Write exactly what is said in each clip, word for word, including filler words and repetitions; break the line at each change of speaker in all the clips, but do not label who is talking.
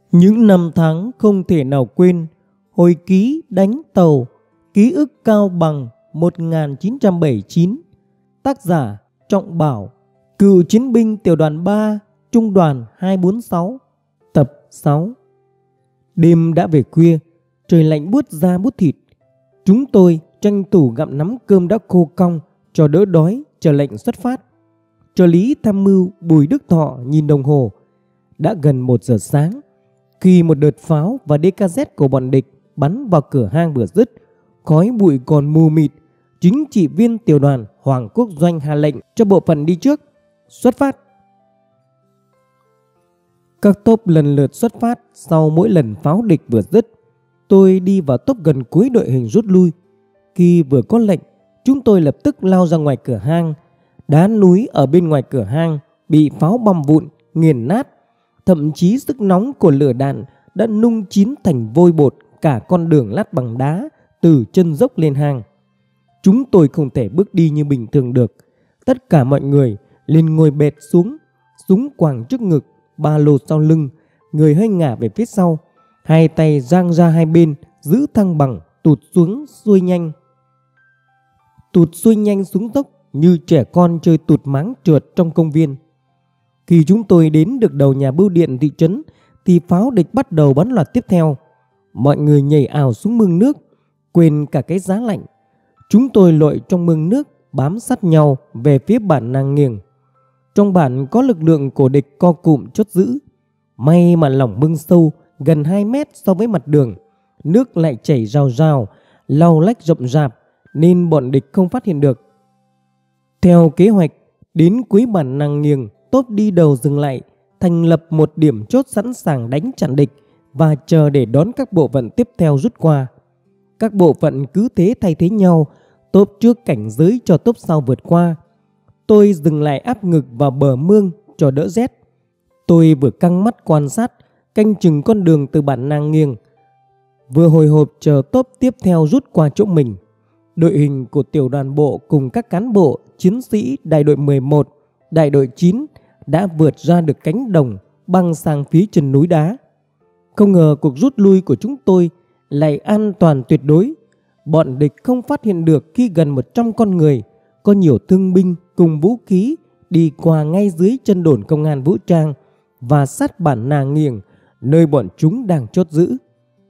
Những năm tháng không thể nào quên, hồi ký đánh tàu, ký ức Cao Bằng một nghìn chín trăm bảy mươi chín. Tác giả Trọng Bảo, cựu chiến binh tiểu đoàn ba, trung đoàn hai bốn sáu, tập sáu. Đêm đã về khuya, trời lạnh buốt da buốt thịt. Chúng tôi tranh thủ gặm nắm cơm đã khô cong cho đỡ đói, chờ lệnh xuất phát. Trợ lý tham mưu Bùi Đức Thọ nhìn đồng hồ, đã gần một giờ sáng khi một đợt pháo và đê ca zét của bọn địch bắn vào cửa hang vừa dứt. Khói bụi còn mù mịt. Chính trị viên tiểu đoàn Hoàng Quốc Doanh hạ lệnh cho bộ phận đi trước xuất phát. Các tốp lần lượt xuất phát. Sau mỗi lần pháo địch vừa dứt, tôi đi vào tốp gần cuối đội hình rút lui. Khi vừa có lệnh, chúng tôi lập tức lao ra ngoài cửa hang. Đá núi ở bên ngoài cửa hang bị pháo băm vụn, nghiền nát. Thậm chí sức nóng của lửa đạn đã nung chín thành vôi bột cả con đường lát bằng đá từ chân dốc lên hang. Chúng tôi không thể bước đi như bình thường được. Tất cả mọi người liền ngồi bệt xuống, súng quàng trước ngực, ba lô sau lưng, người hơi ngả về phía sau, hai tay dang ra hai bên, giữ thăng bằng, tụt xuống xuôi nhanh. Tụt xuôi nhanh xuống dốc như trẻ con chơi tụt máng trượt trong công viên. Khi chúng tôi đến được đầu nhà bưu điện thị trấn thì pháo địch bắt đầu bắn loạt tiếp theo. Mọi người nhảy ào xuống mương nước, quên cả cái giá lạnh. Chúng tôi lội trong mương nước, bám sát nhau về phía bản Nàng Nghiềng. Trong bản có lực lượng của địch co cụm chốt giữ. May mà lòng mương sâu gần hai mét so với mặt đường, nước lại chảy rào rào, lau lách rộng rạp nên bọn địch không phát hiện được. Theo kế hoạch, đến cuối bản Nàng Nghiềng, tốp đi đầu dừng lại, thành lập một điểm chốt sẵn sàng đánh chặn địch và chờ để đón các bộ phận tiếp theo rút qua. Các bộ phận cứ thế thay thế nhau, tốp trước cảnh giới cho tốp sau vượt qua. Tôi dừng lại áp ngực vào bờ mương cho đỡ rét. Tôi vừa căng mắt quan sát, canh chừng con đường từ bản Nàng Nghiềng, vừa hồi hộp chờ tốp tiếp theo rút qua chỗ mình. Đội hình của tiểu đoàn bộ cùng các cán bộ, chiến sĩ đại đội mười một, đại đội chín đã vượt ra được cánh đồng, băng sang phía chân núi đá. Không ngờ cuộc rút lui của chúng tôi lại an toàn tuyệt đối. Bọn địch không phát hiện được khi gần một trăm con người, có nhiều thương binh cùng vũ khí đi qua ngay dưới chân đồn công an vũ trang và sát bản Nàng Nghiềng, nơi bọn chúng đang chốt giữ.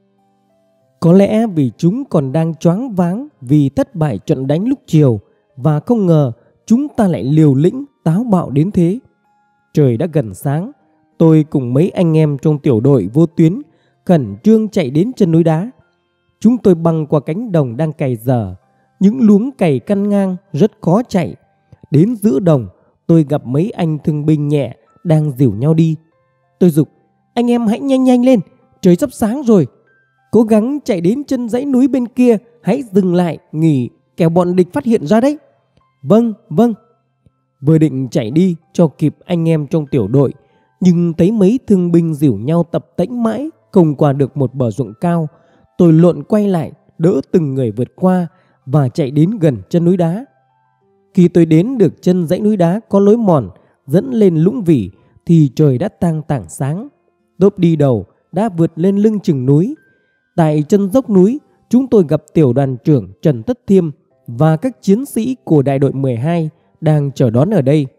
Có lẽ vì chúng còn đang choáng váng vì thất bại trận đánh lúc chiều, và không ngờ chúng ta lại liều lĩnh táo bạo đến thế. Trời đã gần sáng, tôi cùng mấy anh em trong tiểu đội vô tuyến khẩn trương chạy đến chân núi đá. Chúng tôi băng qua cánh đồng đang cày dở, những luống cày căn ngang rất khó chạy. Đến giữa đồng, tôi gặp mấy anh thương binh nhẹ đang dìu nhau đi. Tôi giục: anh em hãy nhanh nhanh lên, trời sắp sáng rồi. Cố gắng chạy đến chân dãy núi bên kia, hãy dừng lại nghỉ, kẻo bọn địch phát hiện ra đấy. Vâng, vâng. Vừa định chạy đi cho kịp anh em trong tiểu đội, nhưng thấy mấy thương binh dìu nhau tập tễnh mãi không qua được một bờ ruộng cao. Tôi lộn quay lại, đỡ từng người vượt qua và chạy đến gần chân núi đá. Khi tôi đến được chân dãy núi đá có lối mòn dẫn lên Lũng Vỉ thì trời đã tang tảng sáng. Tốp đi đầu đã vượt lên lưng chừng núi. Tại chân dốc núi, chúng tôi gặp tiểu đoàn trưởng Trần Tất Thiêm và các chiến sĩ của đại đội mười hai đang chờ đón ở đây.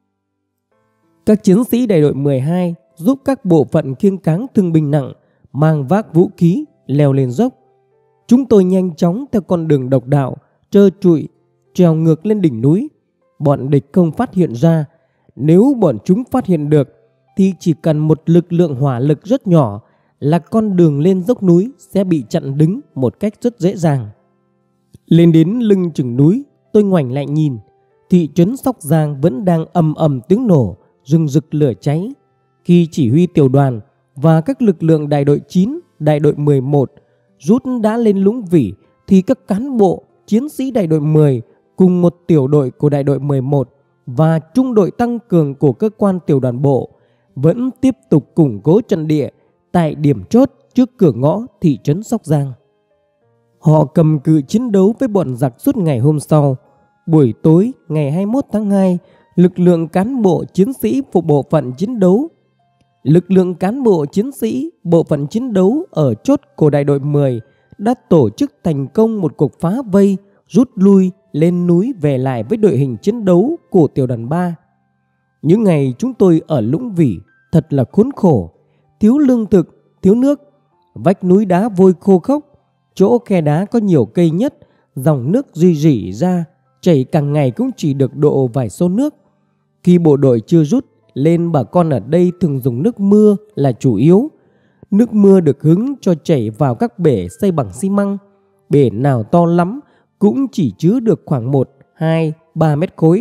Các chiến sĩ đại đội mười hai giúp các bộ phận khiêng cáng thương binh nặng, mang vác vũ khí leo lên dốc. Chúng tôi nhanh chóng theo con đường độc đạo, trơ trụi, trèo ngược lên đỉnh núi. Bọn địch không phát hiện ra. Nếu bọn chúng phát hiện được thì chỉ cần một lực lượng hỏa lực rất nhỏ là con đường lên dốc núi sẽ bị chặn đứng một cách rất dễ dàng. Lên đến lưng chừng núi, tôi ngoảnh lại nhìn. Thị trấn Sóc Giang vẫn đang ầm ầm tiếng nổ, rừng rực lửa cháy. Khi chỉ huy tiểu đoàn và các lực lượng đại đội chín, đại đội mười một rút đã lên Lũng Vỉ thì các cán bộ, chiến sĩ đại đội mười cùng một tiểu đội của đại đội mười một và trung đội tăng cường của cơ quan tiểu đoàn bộ vẫn tiếp tục củng cố trận địa tại điểm chốt trước cửa ngõ thị trấn Sóc Giang. Họ cầm cự chiến đấu với bọn giặc suốt ngày hôm sau. Buổi tối ngày hai mươi mốt tháng hai, lực lượng cán bộ chiến sĩ phục bộ phận chiến đấu Lực lượng cán bộ chiến sĩ bộ phận chiến đấu ở chốt của đại đội mười đã tổ chức thành công một cuộc phá vây, rút lui lên núi về lại với đội hình chiến đấu của tiểu đoàn ba. Những ngày chúng tôi ở Lũng Vỉ thật là khốn khổ, thiếu lương thực, thiếu nước, vách núi đá vôi khô khốc, chỗ khe đá có nhiều cây nhất, dòng nước rỉ rỉ ra, chảy càng ngày cũng chỉ được độ vài xô nước. Khi bộ đội chưa rút lên, bà con ở đây thường dùng nước mưa là chủ yếu. Nước mưa được hứng cho chảy vào các bể xây bằng xi măng. Bể nào to lắm cũng chỉ chứa được khoảng một, hai, ba mét khối.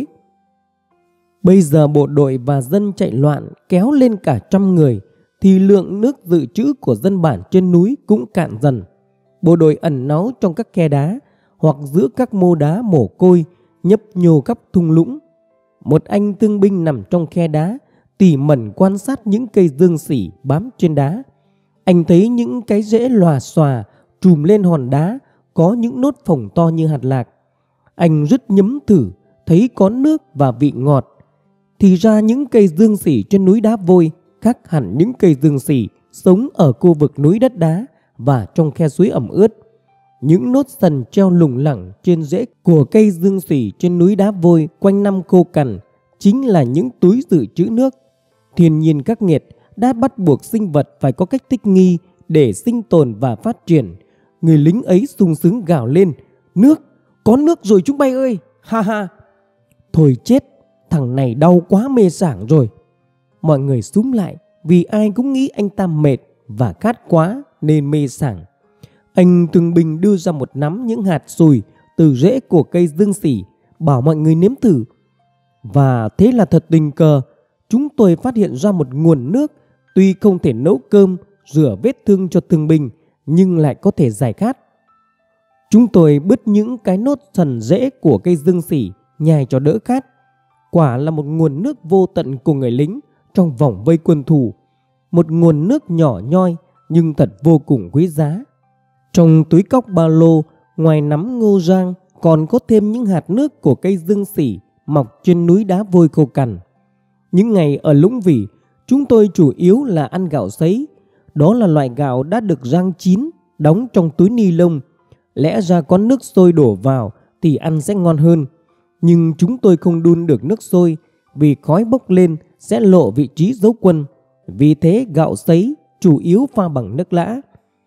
Bây giờ bộ đội và dân chạy loạn kéo lên cả trăm người thì lượng nước dự trữ của dân bản trên núi cũng cạn dần. Bộ đội ẩn náu trong các khe đá hoặc giữa các mô đá mồ côi nhấp nhô các thung lũng. Một anh thương binh nằm trong khe đá tỉ mẩn quan sát những cây dương sỉ bám trên đá. Anh thấy những cái rễ lòa xòa trùm lên hòn đá có những nốt phồng to như hạt lạc. Anh rất nhấm thử, thấy có nước và vị ngọt. Thì ra những cây dương sỉ trên núi đá vôi khác hẳn những cây dương sỉ sống ở khu vực núi đất đá và trong khe suối ẩm ướt. Những nốt sần treo lủng lẳng trên rễ của cây dương sỉ trên núi đá vôi quanh năm khô cằn chính là những túi dự trữ nước. Thiên nhiên khắc nghiệt đã bắt buộc sinh vật phải có cách thích nghi để sinh tồn và phát triển. Người lính ấy sung sướng gào lên: "Nước! Có nước rồi chúng bay ơi! Ha ha!" Thôi chết! Thằng này đau quá mê sảng rồi. Mọi người xúm lại vì ai cũng nghĩ anh ta mệt và khát quá nên mê sảng. Anh thương binh đưa ra một nắm những hạt sùi từ rễ của cây dương sỉ, bảo mọi người nếm thử. Và thế là thật tình cờ, chúng tôi phát hiện ra một nguồn nước tuy không thể nấu cơm, rửa vết thương cho thương binh nhưng lại có thể giải khát. Chúng tôi bứt những cái nốt sần rễ của cây dương sỉ nhai cho đỡ khát. Quả là một nguồn nước vô tận của người lính trong vòng vây quân thù. Một nguồn nước nhỏ nhoi nhưng thật vô cùng quý giá. Trong túi cóc ba lô, ngoài nắm ngô rang còn có thêm những hạt nước của cây dương sỉ mọc trên núi đá vôi khô cằn. Những ngày ở Lũng Vỉ, chúng tôi chủ yếu là ăn gạo sấy. Đó là loại gạo đã được rang chín, đóng trong túi ni lông. Lẽ ra có nước sôi đổ vào thì ăn sẽ ngon hơn. Nhưng chúng tôi không đun được nước sôi vì khói bốc lên sẽ lộ vị trí dấu quân. Vì thế gạo sấy chủ yếu pha bằng nước lã.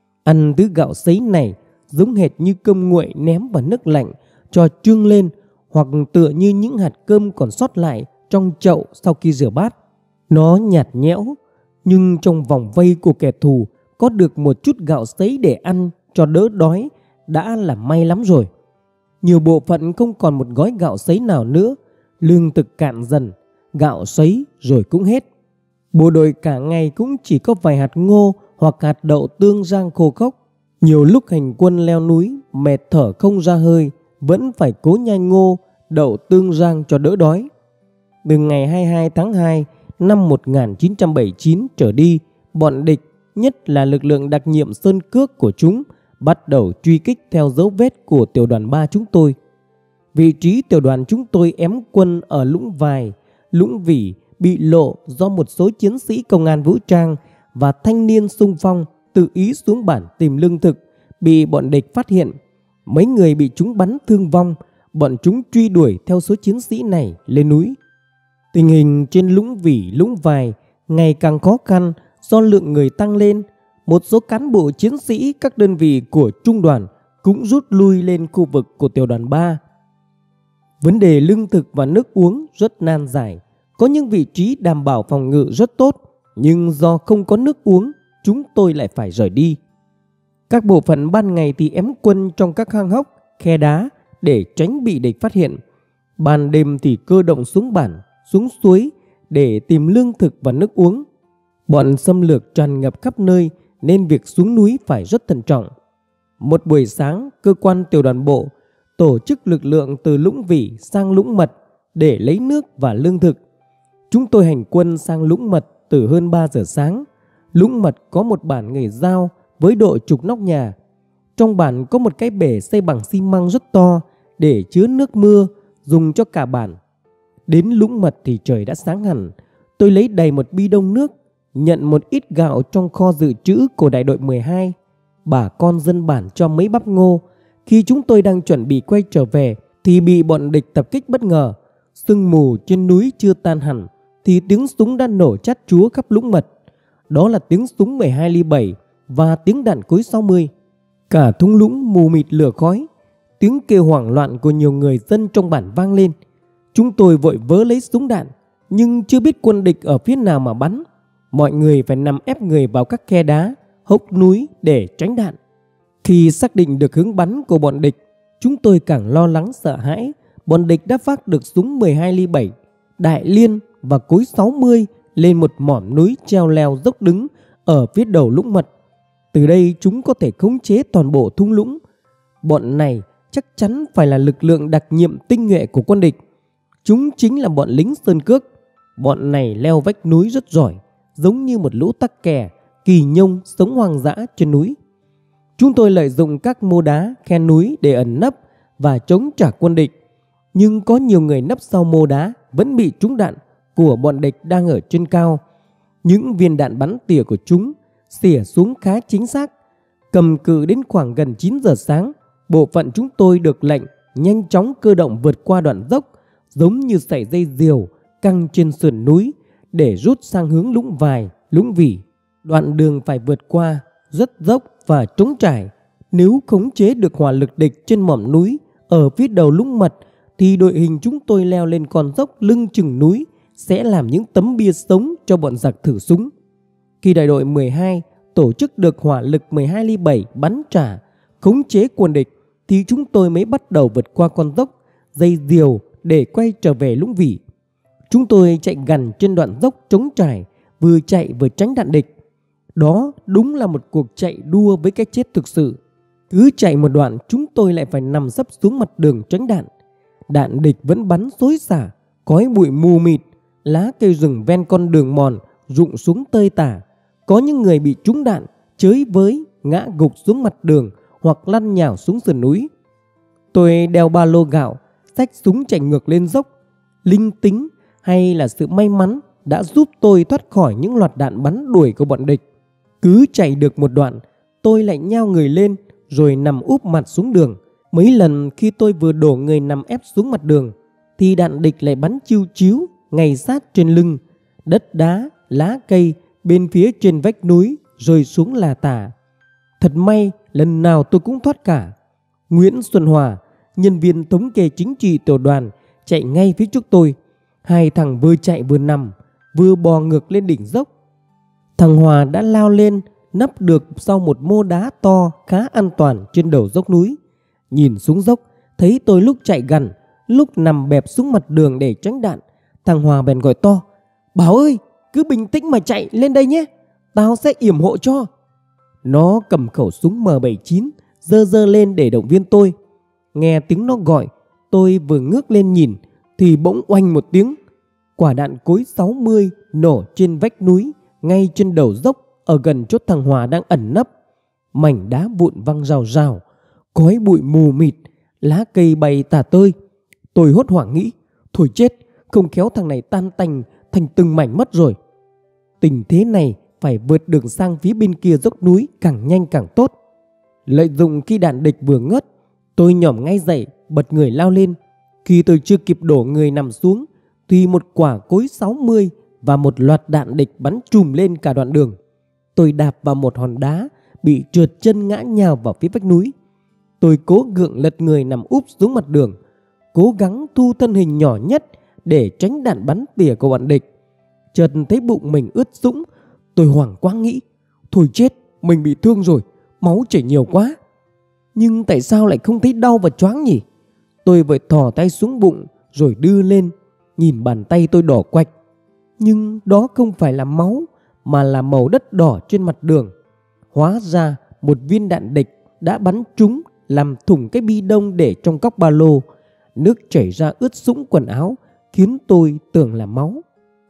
Ăn thứ gạo sấy này giống hệt như cơm nguội ném vào nước lạnh cho trương lên, hoặc tựa như những hạt cơm còn sót lại trong chậu sau khi rửa bát. Nó nhạt nhẽo, nhưng trong vòng vây của kẻ thù có được một chút gạo sấy để ăn cho đỡ đói đã là may lắm rồi. Nhiều bộ phận không còn một gói gạo sấy nào nữa, lương thực cạn dần, gạo sấy rồi cũng hết. Bộ đội cả ngày cũng chỉ có vài hạt ngô hoặc hạt đậu tương rang khô khốc. Nhiều lúc hành quân leo núi mệt thở không ra hơi, vẫn phải cố nhai ngô, đậu tương rang cho đỡ đói. Từ ngày hai mươi hai tháng hai năm một nghìn chín trăm bảy mươi chín trở đi, bọn địch, nhất là lực lượng đặc nhiệm Sơn Cước của chúng, bắt đầu truy kích theo dấu vết của tiểu đoàn ba chúng tôi. Vị trí tiểu đoàn chúng tôi ém quân ở Lũng Vài, Lũng Vỉ bị lộ do một số chiến sĩ công an vũ trang và thanh niên xung phong tự ý xuống bản tìm lương thực, bị bọn địch phát hiện. Mấy người bị chúng bắn thương vong, bọn chúng truy đuổi theo số chiến sĩ này lên núi. Tình hình trên Lũng Vỉ, Lũng Vài ngày càng khó khăn do lượng người tăng lên. Một số cán bộ chiến sĩ các đơn vị của trung đoàn cũng rút lui lên khu vực của tiểu đoàn ba. Vấn đề lương thực và nước uống rất nan giải. Có những vị trí đảm bảo phòng ngự rất tốt, nhưng do không có nước uống, chúng tôi lại phải rời đi. Các bộ phận ban ngày thì ém quân trong các hang hốc, khe đá để tránh bị địch phát hiện. Ban đêm thì cơ động xuống bản, xuống suối để tìm lương thực và nước uống. Bọn xâm lược tràn ngập khắp nơi nên việc xuống núi phải rất thận trọng. Một buổi sáng, cơ quan tiểu đoàn bộ tổ chức lực lượng từ Lũng Vỉ sang Lũng Mật để lấy nước và lương thực. Chúng tôi hành quân sang Lũng Mật từ hơn ba giờ sáng. Lũng Mật có một bản người Dao với độ chục nóc nhà. Trong bản có một cái bể xây bằng xi măng rất to để chứa nước mưa dùng cho cả bản. Đến Lũng Mật thì trời đã sáng hẳn. Tôi lấy đầy một bi đông nước, nhận một ít gạo trong kho dự trữ của đại đội mười hai. Bà con dân bản cho mấy bắp ngô. Khi chúng tôi đang chuẩn bị quay trở về thì bị bọn địch tập kích bất ngờ. Sương mù trên núi chưa tan hẳn thì tiếng súng đã nổ chát chúa khắp Lũng Mật. Đó là tiếng súng mười hai ly bảy và tiếng đạn cối sáu mươi. Cả thung lũng mù mịt lửa khói. Tiếng kêu hoảng loạn của nhiều người dân trong bản vang lên. Chúng tôi vội vớ lấy súng đạn, nhưng chưa biết quân địch ở phía nào mà bắn. Mọi người phải nằm ép người vào các khe đá, hốc núi để tránh đạn. Khi xác định được hướng bắn của bọn địch, chúng tôi càng lo lắng sợ hãi. Bọn địch đã vác được súng mười hai ly bảy, đại liên và cối sáu mươi lên một mỏm núi treo leo dốc đứng ở phía đầu Lũng Mật. Từ đây chúng có thể khống chế toàn bộ thung lũng. Bọn này chắc chắn phải là lực lượng đặc nhiệm tinh nhuệ của quân địch. Chúng chính là bọn lính sơn cước. Bọn này leo vách núi rất giỏi, giống như một lũ tắc kè, kỳ nhông sống hoang dã trên núi. Chúng tôi lợi dụng các mô đá, khe núi để ẩn nấp và chống trả quân địch. Nhưng có nhiều người nấp sau mô đá vẫn bị trúng đạn của bọn địch đang ở trên cao. Những viên đạn bắn tỉa của chúng xỉa xuống khá chính xác. Cầm cự đến khoảng gần chín giờ sáng, bộ phận chúng tôi được lệnh nhanh chóng cơ động vượt qua đoạn dốc, giống như sợi dây diều căng trên sườn núi để rút sang hướng Lũng Vài, Lũng Vỉ. Đoạn đường phải vượt qua rất dốc và trống trải. Nếu khống chế được hỏa lực địch trên mỏm núi ở phía đầu Lũng Mật thì đội hình chúng tôi leo lên con dốc lưng chừng núi sẽ làm những tấm bia sống cho bọn giặc thử súng. Khi đại đội mười hai tổ chức được hỏa lực mười hai ly bảy bắn trả, khống chế quân địch thì chúng tôi mới bắt đầu vượt qua con dốc, dây diều để quay trở về Lũng Vỉ. Chúng tôi chạy gằn trên đoạn dốc trống trải, vừa chạy vừa tránh đạn địch. Đó đúng là một cuộc chạy đua với cái chết thực sự. Cứ chạy một đoạn chúng tôi lại phải nằm sấp xuống mặt đường tránh đạn. Đạn địch vẫn bắn xối xả, khói bụi mù mịt, lá cây rừng ven con đường mòn rụng xuống tơi tả. Có những người bị trúng đạn, chới với, ngã gục xuống mặt đường hoặc lăn nhào xuống sườn núi. Tôi đeo ba lô gạo, xách súng chạy ngược lên dốc. Linh tính hay là sự may mắn đã giúp tôi thoát khỏi những loạt đạn bắn đuổi của bọn địch. Cứ chạy được một đoạn, tôi lại nhao người lên rồi nằm úp mặt xuống đường. Mấy lần khi tôi vừa đổ người nằm ép xuống mặt đường thì đạn địch lại bắn chiu chiu ngay sát trên lưng. Đất đá, lá cây bên phía trên vách núi rơi xuống là tả. Thật may lần nào tôi cũng thoát cả. Nguyễn Xuân Hòa, nhân viên thống kê chính trị tiểu đoàn, chạy ngay phía trước tôi. Hai thằng vừa chạy vừa nằm, vừa bò ngược lên đỉnh dốc. Thằng Hòa đã lao lên, nấp được sau một mô đá to khá an toàn trên đầu dốc núi. Nhìn xuống dốc, thấy tôi lúc chạy gần, lúc nằm bẹp xuống mặt đường để tránh đạn. Thằng Hòa bèn gọi to: "Bảo ơi, cứ bình tĩnh mà chạy lên đây nhé, tao sẽ yểm hộ cho." Nó cầm khẩu súng M bảy chín giơ giơ lên để động viên tôi. Nghe tiếng nó gọi, tôi vừa ngước lên nhìn thì bỗng oanh một tiếng. Quả đạn cối sáu mươi nổ trên vách núi ngay trên đầu dốc ở gần chỗ thằng Hòa đang ẩn nấp. Mảnh đá vụn văng rào rào, khói bụi mù mịt, lá cây bay tả tơi. Tôi hốt hoảng nghĩ, thôi chết, không khéo thằng này tan tành thành từng mảnh mất rồi. Tình thế này phải vượt đường sang phía bên kia dốc núi càng nhanh càng tốt. Lợi dụng khi đạn địch vừa ngớt, tôi nhỏm ngay dậy, bật người lao lên. Khi tôi chưa kịp đổ người nằm xuống thì một quả cối sáu mươi và một loạt đạn địch bắn trùm lên cả đoạn đường. Tôi đạp vào một hòn đá, bị trượt chân ngã nhào vào phía vách núi. Tôi cố gượng lật người nằm úp xuống mặt đường, cố gắng thu thân hình nhỏ nhất để tránh đạn bắn tỉa của bọn địch. Chợt thấy bụng mình ướt sũng, tôi hoảng quá nghĩ, thôi chết, mình bị thương rồi, máu chảy nhiều quá. Nhưng tại sao lại không thấy đau và choáng nhỉ? Tôi vội thò tay xuống bụng rồi đưa lên, nhìn bàn tay tôi đỏ quạch. Nhưng đó không phải là máu, mà là màu đất đỏ trên mặt đường. Hóa ra một viên đạn địch đã bắn trúng, làm thủng cái bi đông để trong cóc ba lô. Nước chảy ra ướt sũng quần áo, khiến tôi tưởng là máu.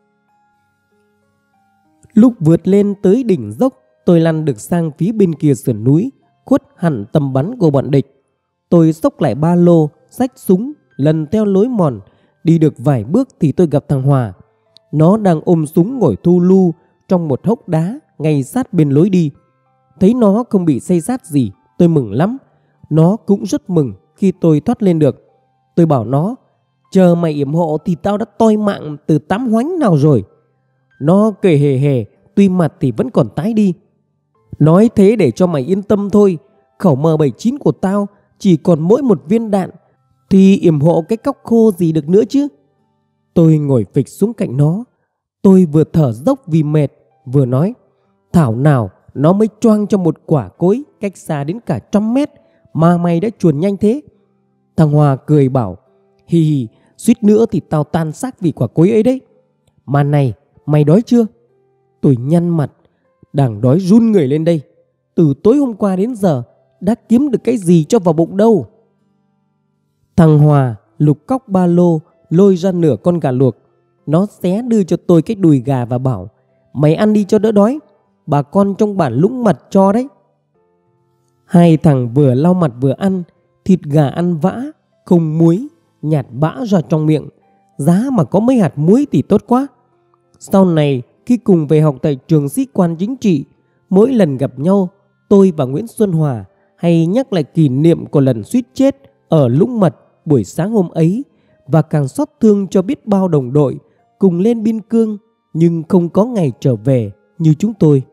Lúc vượt lên tới đỉnh dốc, tôi lăn được sang phía bên kia sườn núi, khuất hẳn tầm bắn của bọn địch. Tôi xốc lại ba lô, xách súng, lần theo lối mòn. Đi được vài bước thì tôi gặp thằng Hòa. Nó đang ôm súng ngồi thu lu, trong một hốc đá ngay sát bên lối đi. Thấy nó không bị xây xát gì, tôi mừng lắm. Nó cũng rất mừng khi tôi thoát lên được. Tôi bảo nó, chờ mày yểm hộ thì tao đã toi mạng từ tám hoánh nào rồi. Nó cười hề hề, tuy mặt thì vẫn còn tái đi. Nói thế để cho mày yên tâm thôi. Khẩu M bảy chín của tao chỉ còn mỗi một viên đạn, thì yểm hộ cái cóc khô gì được nữa chứ. Tôi ngồi phịch xuống cạnh nó. Tôi vừa thở dốc vì mệt, vừa nói, thảo nào nó mới choang cho một quả cối cách xa đến cả trăm mét mà mày đã chuồn nhanh thế. Thằng Hòa cười bảo, hì hì, suýt nữa thì tao tan xác vì quả cối ấy đấy. Mà này, mày đói chưa? Tôi nhăn mặt, đang đói run người lên đây. Từ tối hôm qua đến giờ đã kiếm được cái gì cho vào bụng đâu. Thằng Hòa lục cóc ba lô, lôi ra nửa con gà luộc. Nó xé đưa cho tôi cái đùi gà và bảo, mày ăn đi cho đỡ đói, bà con trong bản Lũng Mật cho đấy. Hai thằng vừa lau mặt vừa ăn. Thịt gà ăn vã, không muối, nhạt bã ra trong miệng. Giá mà có mấy hạt muối thì tốt quá. Sau này khi cùng về học tại trường sĩ quan chính trị, mỗi lần gặp nhau, tôi và Nguyễn Xuân Hòa hay nhắc lại kỷ niệm của lần suýt chết ở Lũng Mật buổi sáng hôm ấy, và càng xót thương cho biết bao đồng đội cùng lên biên cương nhưng không có ngày trở về như chúng tôi.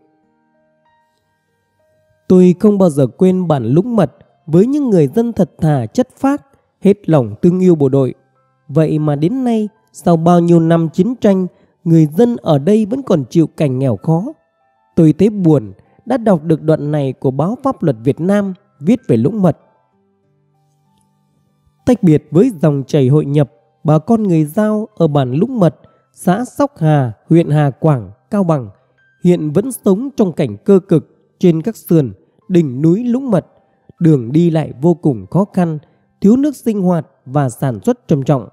Tôi không bao giờ quên bản Lũng Mật với những người dân thật thà chất phác, hết lòng thương yêu bộ đội. Vậy mà đến nay, sau bao nhiêu năm chiến tranh, người dân ở đây vẫn còn chịu cảnh nghèo khó. Tôi thấy buồn đã đọc được đoạn này của báo Pháp luật Việt Nam viết về Lũng Mật. Tách biệt với dòng chảy hội nhập, bà con người Dao ở bản Lũng Mật, xã Sóc Hà, huyện Hà Quảng, Cao Bằng hiện vẫn sống trong cảnh cơ cực trên các sườn, đỉnh núi Lũng Mật. Đường đi lại vô cùng khó khăn, thiếu nước sinh hoạt và sản xuất trầm trọng.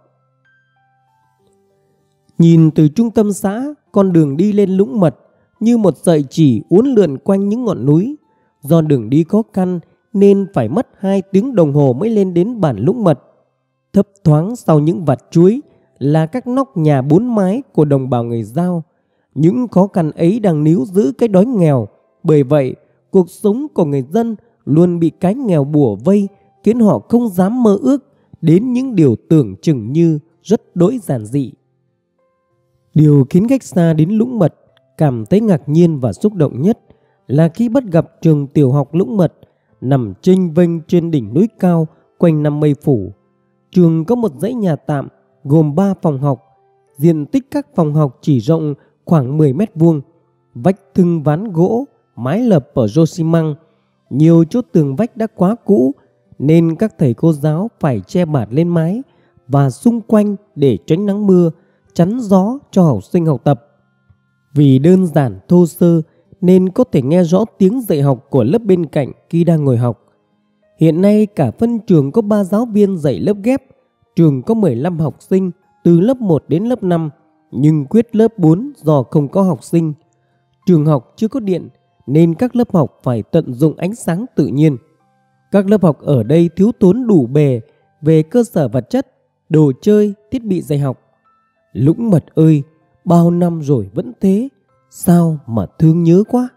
Nhìn từ trung tâm xã, con đường đi lên Lũng Mật như một sợi chỉ uốn lượn quanh những ngọn núi. Do đường đi khó khăn nên phải mất hai tiếng đồng hồ mới lên đến bản Lũng Mật. Thấp thoáng sau những vạt chuối là các nóc nhà bốn mái của đồng bào người Dao. Những khó khăn ấy đang níu giữ cái đói nghèo. Bởi vậy, cuộc sống của người dân luôn bị cái nghèo bủa vây, khiến họ không dám mơ ước đến những điều tưởng chừng như rất đỗi giản dị. Điều khiến khách xa đến Lũng Mật cảm thấy ngạc nhiên và xúc động nhất là khi bắt gặp trường tiểu học Lũng Mật nằm chênh vênh trên đỉnh núi cao quanh năm mây phủ. Trường có một dãy nhà tạm gồm ba phòng học, diện tích các phòng học chỉ rộng khoảng mười mét vuông, vách thưng ván gỗ, mái lợp ở rô xi măng. Nhiều chỗ tường vách đã quá cũ nên các thầy cô giáo phải che bạt lên mái và xung quanh để tránh nắng mưa, chắn gió cho học sinh học tập. Vì đơn giản thô sơ nên có thể nghe rõ tiếng dạy học của lớp bên cạnh khi đang ngồi học. Hiện nay cả phân trường có ba giáo viên dạy lớp ghép. Trường có mười lăm học sinh từ lớp một đến lớp năm, nhưng quyết lớp bốn do không có học sinh. Trường học chưa có điện nên các lớp học phải tận dụng ánh sáng tự nhiên. Các lớp học ở đây thiếu thốn đủ bề về cơ sở vật chất, đồ chơi, thiết bị dạy học. Lũng Mật ơi, bao năm rồi vẫn thế, sao mà thương nhớ quá.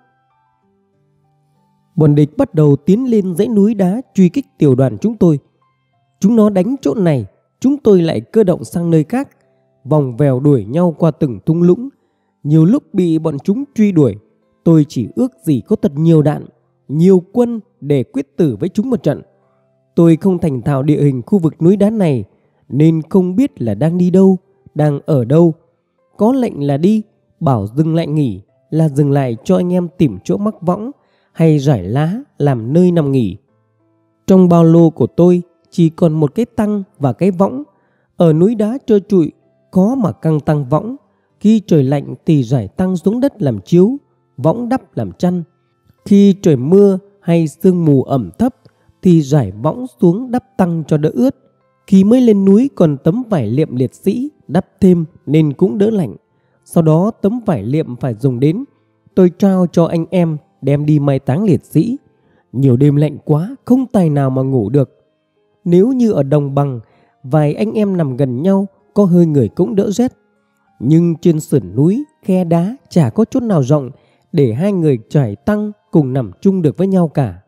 Bọn địch bắt đầu tiến lên dãy núi đá truy kích tiểu đoàn chúng tôi. Chúng nó đánh chỗ này, chúng tôi lại cơ động sang nơi khác, vòng vèo đuổi nhau qua từng thung lũng. Nhiều lúc bị bọn chúng truy đuổi, tôi chỉ ước gì có thật nhiều đạn, nhiều quân để quyết tử với chúng một trận. Tôi không thành thạo địa hình khu vực núi đá này nên không biết là đang đi đâu, đang ở đâu. Có lệnh là đi, bảo dừng lại nghỉ là dừng lại cho anh em tìm chỗ mắc võng hay rải lá làm nơi nằm nghỉ. Trong ba lô của tôi chỉ còn một cái tăng và cái võng. Ở núi đá trơ trụi, có mà căng tăng võng. Khi trời lạnh thì rải tăng xuống đất làm chiếu, võng đắp làm chăn. Khi trời mưa hay sương mù ẩm thấp thì rải võng xuống đắp tăng cho đỡ ướt. Khi mới lên núi còn tấm vải liệm liệt sĩ đắp thêm nên cũng đỡ lạnh. Sau đó tấm vải liệm phải dùng đến, tôi trao cho anh em đem đi mai táng liệt sĩ. Nhiều đêm lạnh quá, không tài nào mà ngủ được. Nếu như ở đồng bằng, vài anh em nằm gần nhau, có hơi người cũng đỡ rét. Nhưng trên sườn núi, khe đá chả có chỗ nào rộng để hai người trải tăng cùng nằm chung được với nhau cả.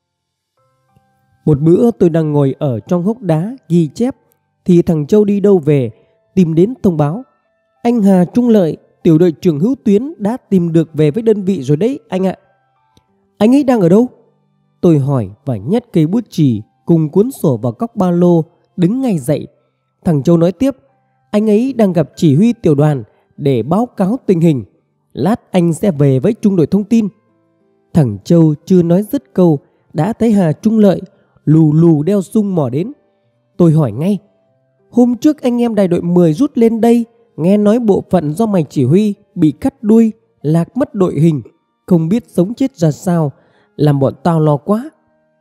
Một bữa tôi đang ngồi ở trong hốc đá ghi chép thì thằng Châu đi đâu về, tìm đến thông báo: "Anh Hà Trung Lợi, tiểu đội trưởng Hữu Tuyến đã tìm được về với đơn vị rồi đấy anh ạ." "Anh ấy đang ở đâu?" Tôi hỏi và nhét cây bút chì cùng cuốn sổ vào cóc ba lô, đứng ngay dậy. Thằng Châu nói tiếp: "Anh ấy đang gặp chỉ huy tiểu đoàn để báo cáo tình hình. Lát anh sẽ về với trung đội thông tin." Thằng Châu chưa nói dứt câu đã thấy Hà Trung Lợi lù lù đeo sung mò đến. Tôi hỏi ngay: "Hôm trước anh em đại đội mười rút lên đây, nghe nói bộ phận do mày chỉ huy bị cắt đuôi, lạc mất đội hình, không biết sống chết ra sao, làm bọn tao lo quá."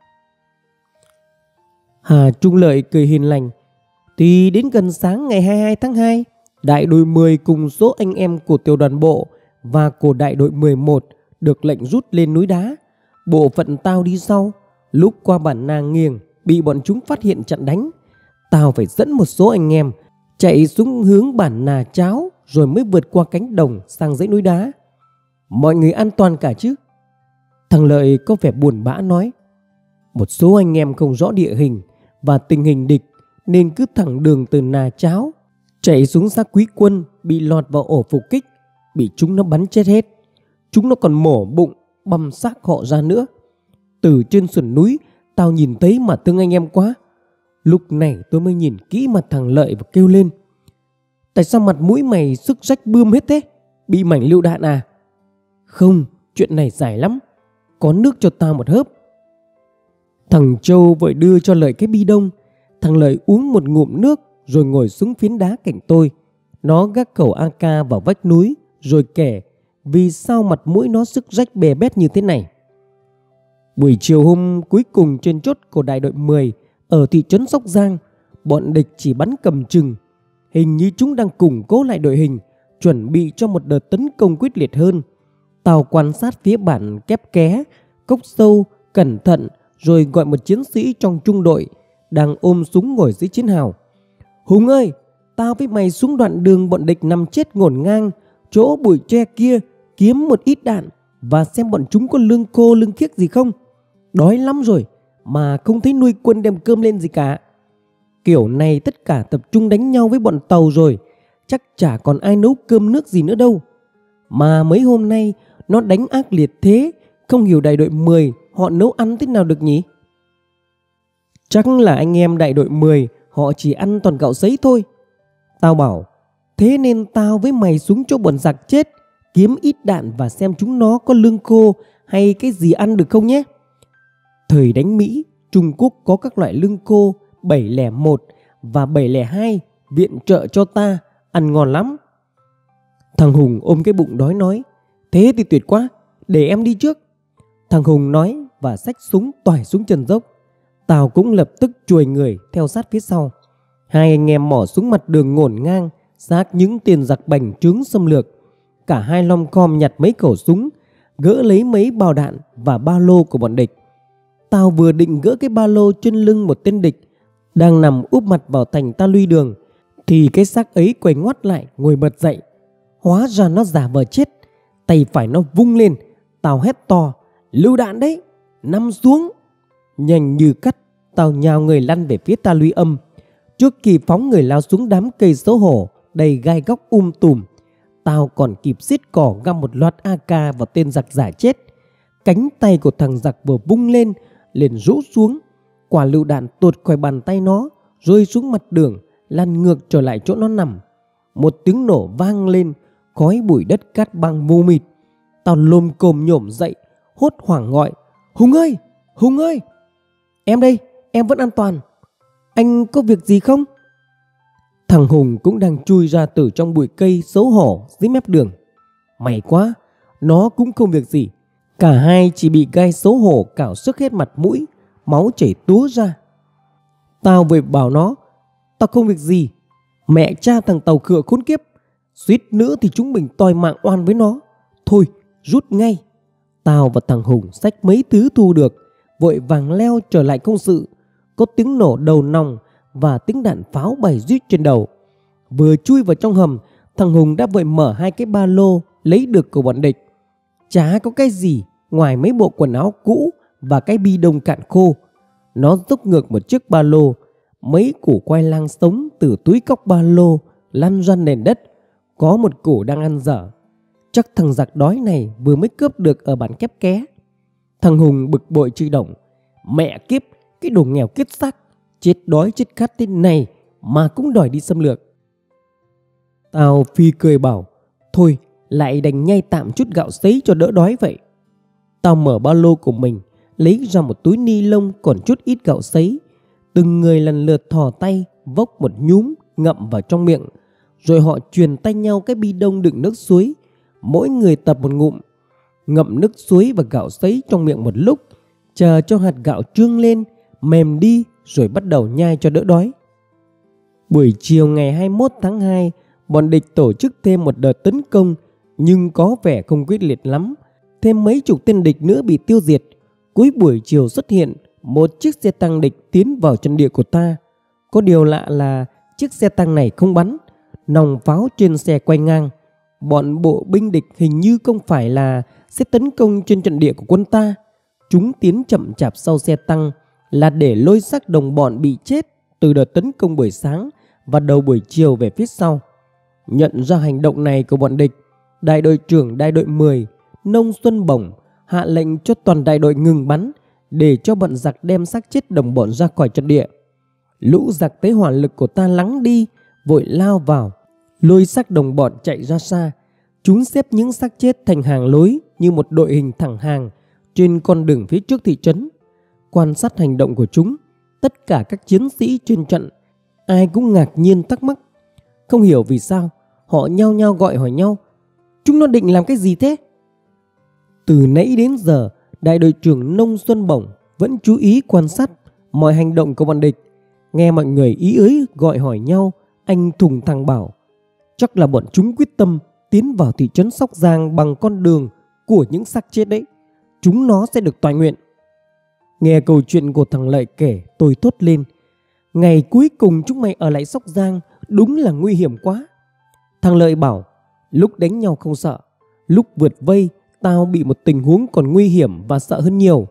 Hà Trung Lợi cười hiền lành: "Thì đến gần sáng ngày hai mươi hai tháng hai, đại đội mười cùng số anh em của tiểu đoàn bộ và của đại đội mười một được lệnh rút lên núi đá. Bộ phận tao đi sau, lúc qua bản Nàng Nghiềng bị bọn chúng phát hiện chặn đánh. Tao phải dẫn một số anh em chạy xuống hướng bản Nà Cháo rồi mới vượt qua cánh đồng sang dãy núi đá. Mọi người an toàn cả chứ?" Thằng Lợi có vẻ buồn bã nói: "Một số anh em không rõ địa hình và tình hình địch nên cứ thẳng đường từ Nà Cháo chạy xuống xã Quý Quân, bị lọt vào ổ phục kích, bị chúng nó bắn chết hết. Chúng nó còn mổ bụng băm xác họ ra nữa. Từ trên sườn núi tao nhìn thấy mà thương anh em quá." Lúc này tôi mới nhìn kỹ mặt thằng Lợi và kêu lên: "Tại sao mặt mũi mày sức rách bươm hết thế? Bị mảnh lựu đạn à?" "Không, chuyện này dài lắm. Có nước cho tao một hớp." Thằng Châu vội đưa cho Lợi cái bi đông. Thằng Lợi uống một ngụm nước rồi ngồi xuống phiến đá cạnh tôi. Nó gác khẩu a ca vào vách núi rồi kể vì sao mặt mũi nó sức rách bè bét như thế này. Buổi chiều hôm cuối cùng trên chốt của đại đội mười ở thị trấn Sóc Giang, bọn địch chỉ bắn cầm chừng. Hình như chúng đang củng cố lại đội hình, chuẩn bị cho một đợt tấn công quyết liệt hơn. Tao quan sát phía bản Kép Ké, Cốc Sâu, cẩn thận rồi gọi một chiến sĩ trong trung đội đang ôm súng ngồi dưới chiến hào: "Hùng ơi, tao với mày xuống đoạn đường bọn địch nằm chết ngổn ngang chỗ bụi tre kia kiếm một ít đạn và xem bọn chúng có lương cô lương khiếc gì không. Đói lắm rồi mà không thấy nuôi quân đem cơm lên gì cả. Kiểu này tất cả tập trung đánh nhau với bọn Tàu rồi, chắc chả còn ai nấu cơm nước gì nữa đâu. Mà mấy hôm nay nó đánh ác liệt thế, không hiểu đại đội mười họ nấu ăn thế nào được nhỉ?" "Chắc là anh em đại đội mười họ chỉ ăn toàn gạo sấy thôi." Tao bảo: "Thế nên tao với mày xuống chỗ bọn giặc chết, kiếm ít đạn và xem chúng nó có lương khô hay cái gì ăn được không nhé. Thời đánh Mỹ, Trung Quốc có các loại lương khô bảy không một và bảy không hai viện trợ cho ta, ăn ngon lắm." Thằng Hùng ôm cái bụng đói nói: "Thế thì tuyệt quá, để em đi trước." Thằng Hùng nói và xách súng toài xuống chân dốc. Tao cũng lập tức chuồi người theo sát phía sau. Hai anh em mỏ xuống mặt đường ngổn ngang, xác những tiền giặc bành trướng xâm lược. Cả hai lom khom nhặt mấy khẩu súng, gỡ lấy mấy bào đạn và ba lô của bọn địch. Tao vừa định gỡ cái ba lô trên lưng một tên địch đang nằm úp mặt vào thành ta luy đường thì cái xác ấy quay ngoắt lại ngồi bật dậy. Hóa ra nó giả vờ chết. Tay phải nó vung lên. Tao hét to: "Lựu đạn đấy, nằm xuống!" Nhanh như cắt, tao nhào người lăn về phía ta luy âm. Trước khi phóng người lao xuống đám cây xấu hổ đầy gai góc um tùm, tao còn kịp xiết cỏ găm một loạt a ca vào tên giặc giả chết. Cánh tay của thằng giặc vừa vung lên liền rũ xuống. Quả lựu đạn tuột khỏi bàn tay nó, rơi xuống mặt đường, lăn ngược trở lại chỗ nó nằm. Một tiếng nổ vang lên, khói bụi đất cát băng mù mịt. Tao lồm cồm nhổm dậy, hốt hoảng gọi: "Hùng ơi, Hùng ơi!" "Em đây, em vẫn an toàn. Anh có việc gì không?" Thằng Hùng cũng đang chui ra từ trong bụi cây xấu hổ dưới mép đường. May quá, nó cũng không việc gì. Cả hai chỉ bị gai xấu hổ cào xước hết mặt mũi, máu chảy túa ra. Tao vội bảo nó: "Tao không việc gì. Mẹ cha thằng Tàu khựa khốn kiếp, suýt nữa thì chúng mình toi mạng oan với nó. Thôi, rút ngay." Tao và thằng Hùng xách mấy thứ thu được, vội vàng leo trở lại công sự. Có tiếng nổ đầu nòng và tiếng đạn pháo bay rít trên đầu. Vừa chui vào trong hầm, Thằng Hùng đã vội mở hai cái ba lô lấy được của bọn địch. Chả có cái gì ngoài mấy bộ quần áo cũ và cái bi đông cạn khô. Nó dốc ngược một chiếc ba lô, mấy củ khoai lang sống từ túi cóc ba lô lăn ra nền đất. Có một củ đang ăn dở. Chắc thằng giặc đói này vừa mới cướp được ở bản Kép Ké. Thằng Hùng bực bội chửi động: Mẹ kiếp, cái đồ nghèo kiết xác, chết đói chết khát thế này mà cũng đòi đi xâm lược. Tao phi cười bảo: Thôi lại đành nhai tạm chút gạo sấy cho đỡ đói vậy. Tao mở ba lô của mình, lấy ra một túi ni lông còn chút ít gạo sấy. Từng người lần lượt thò tay vốc một nhúm ngậm vào trong miệng. Rồi họ truyền tay nhau cái bi đông đựng nước suối. Mỗi người tập một ngụm, ngậm nước suối và gạo sấy trong miệng một lúc, chờ cho hạt gạo trương lên, mềm đi, rồi bắt đầu nhai cho đỡ đói. Buổi chiều ngày hai mươi mốt tháng hai, bọn địch tổ chức thêm một đợt tấn công, nhưng có vẻ không quyết liệt lắm. Thêm mấy chục tên địch nữa bị tiêu diệt. Cuối buổi chiều xuất hiện một chiếc xe tăng địch tiến vào trận địa của ta. Có điều lạ là chiếc xe tăng này không bắn, nòng pháo trên xe quay ngang. Bọn bộ binh địch hình như không phải là sẽ tấn công trên trận địa của quân ta. Chúng tiến chậm chạp sau xe tăng là để lôi xác đồng bọn bị chết từ đợt tấn công buổi sáng và đầu buổi chiều về phía sau. Nhận ra hành động này của bọn địch, đại đội trưởng đại đội mười Nông Xuân Bổng hạ lệnh cho toàn đại đội ngừng bắn để cho bọn giặc đem xác chết đồng bọn ra khỏi trận địa. Lũ giặc thấy hỏa lực của ta lắng đi, vội lao vào lôi xác đồng bọn chạy ra xa. Chúng xếp những xác chết thành hàng lối như một đội hình thẳng hàng trên con đường phía trước thị trấn. Quan sát hành động của chúng, tất cả các chiến sĩ trên trận ai cũng ngạc nhiên thắc mắc. Không hiểu vì sao họ nhao nhao gọi hỏi nhau: Chúng nó định làm cái gì thế? Từ nãy đến giờ, đại đội trưởng Nông Xuân Bổng vẫn chú ý quan sát mọi hành động của bọn địch. Nghe mọi người ý ới gọi hỏi nhau, anh thùng thẳng bảo: Chắc là bọn chúng quyết tâm tiến vào thị trấn Sóc Giang bằng con đường của những xác chết đấy. Chúng nó sẽ được toại nguyện. Nghe câu chuyện của thằng Lợi kể, tôi thốt lên: Ngày cuối cùng chúng mày ở lại Sóc Giang đúng là nguy hiểm quá. Thằng Lợi bảo: Lúc đánh nhau không sợ, lúc vượt vây tao bị một tình huống còn nguy hiểm và sợ hơn nhiều.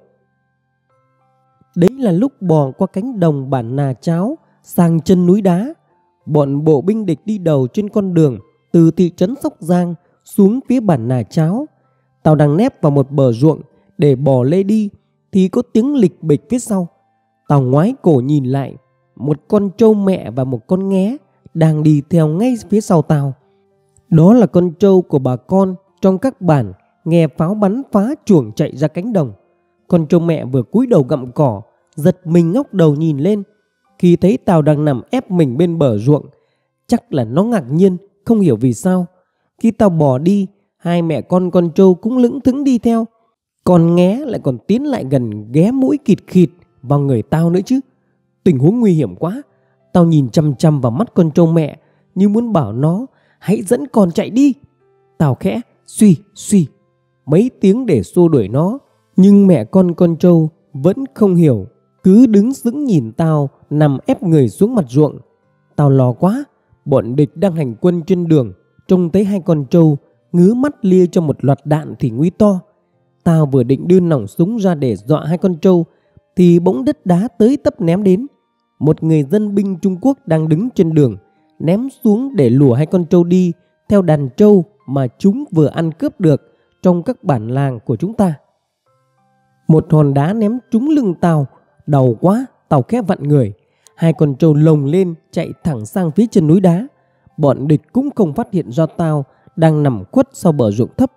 Đấy là lúc bò qua cánh đồng bản Nà Cháo sang chân núi đá. Bọn bộ binh địch đi đầu trên con đường từ thị trấn Sóc Giang xuống phía bản Nà Cháo. Tao đang nép vào một bờ ruộng để bò lê đi thì có tiếng lịch bịch phía sau. Tao ngoái cổ nhìn lại, một con trâu mẹ và một con nghé đang đi theo ngay phía sau tao. Đó là con trâu của bà con trong các bản nghe pháo bắn phá chuồng chạy ra cánh đồng. Con trâu mẹ vừa cúi đầu gặm cỏ, giật mình ngóc đầu nhìn lên. Khi thấy tao đang nằm ép mình bên bờ ruộng, chắc là nó ngạc nhiên, không hiểu vì sao. Khi tao bỏ đi, hai mẹ con con trâu cũng lững thững đi theo. Con nghé lại còn tiến lại gần ghé mũi khịt khịt vào người tao nữa chứ. Tình huống nguy hiểm quá. Tao nhìn chăm chăm vào mắt con trâu mẹ như muốn bảo nó hãy dẫn con chạy đi. Tao khẽ suy suy mấy tiếng để xua đuổi nó, nhưng mẹ con con trâu vẫn không hiểu, cứ đứng sững nhìn tao nằm ép người xuống mặt ruộng. Tao lo quá, bọn địch đang hành quân trên đường, trông thấy hai con trâu ngứa mắt lia cho một loạt đạn thì nguy to. Tao vừa định đưa nòng súng ra để dọa hai con trâu thì bỗng đất đá tới tấp ném đến. Một người dân binh Trung Quốc đang đứng trên đường ném xuống để lùa hai con trâu đi theo đàn trâu mà chúng vừa ăn cướp được trong các bản làng của chúng ta. Một hòn đá ném trúng lưng tao, đau quá, tao khẽ vặn người. Hai con trâu lồng lên chạy thẳng sang phía chân núi đá. Bọn địch cũng không phát hiện ra tao đang nằm khuất sau bờ ruộng thấp.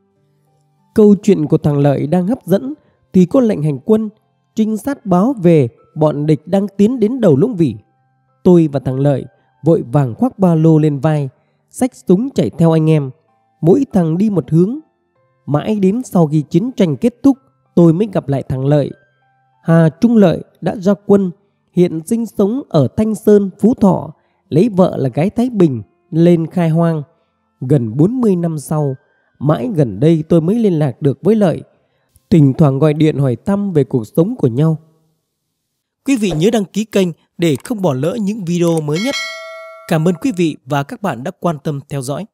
Câu chuyện của thằng Lợi đang hấp dẫn thì có lệnh hành quân. Trinh sát báo về bọn địch đang tiến đến đầu Lũng Vỉ. Tôi và thằng Lợi vội vàng khoác ba lô lên vai, xách súng chạy theo anh em, mỗi thằng đi một hướng. Mãi đến sau khi chiến tranh kết thúc, tôi mới gặp lại thằng Lợi. Hà Trung Lợi đã ra quân, hiện sinh sống ở Thanh Sơn, Phú Thọ, lấy vợ là gái Thái Bình, lên khai hoang. Gần bốn mươi năm sau, mãi gần đây tôi mới liên lạc được với Lợi, thỉnh thoảng gọi điện hỏi thăm về cuộc sống của nhau. Quý vị nhớ đăng ký kênh để không bỏ lỡ những video mới nhất. Cảm ơn quý vị và các bạn đã quan tâm theo dõi.